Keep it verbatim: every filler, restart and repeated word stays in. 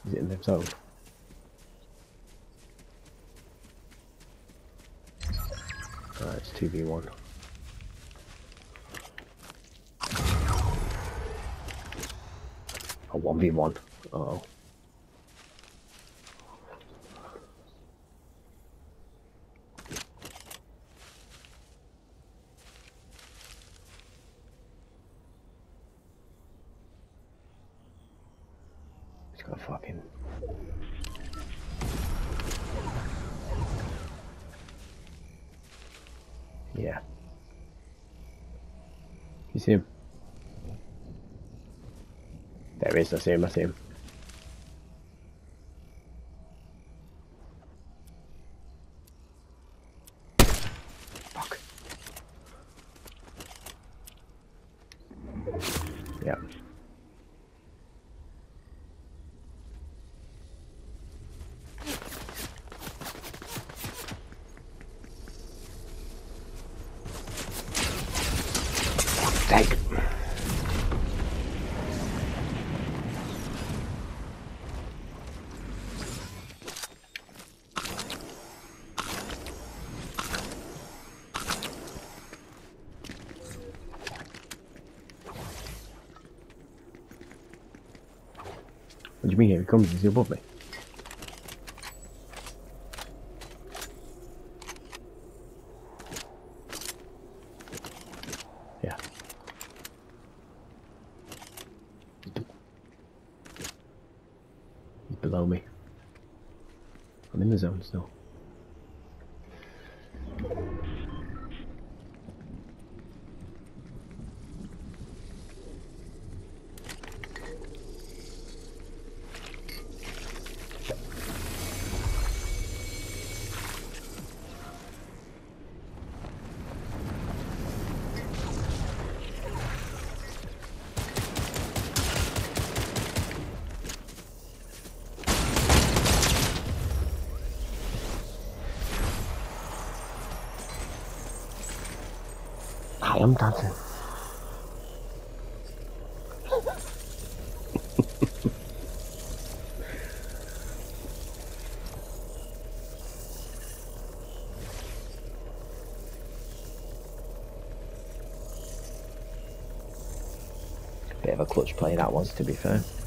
Is it in the zone? Alright, it's two v one. A one v one. Uh oh. He's got a fucking... Yeah. You see him? There he is, I see him, I see him. Fuck. Yeah. Take. What do you mean here he comes? Is he above me? Yeah. He's below me. I'm in the zone still. I am dancing. Bit of a clutch play that was, to be fair.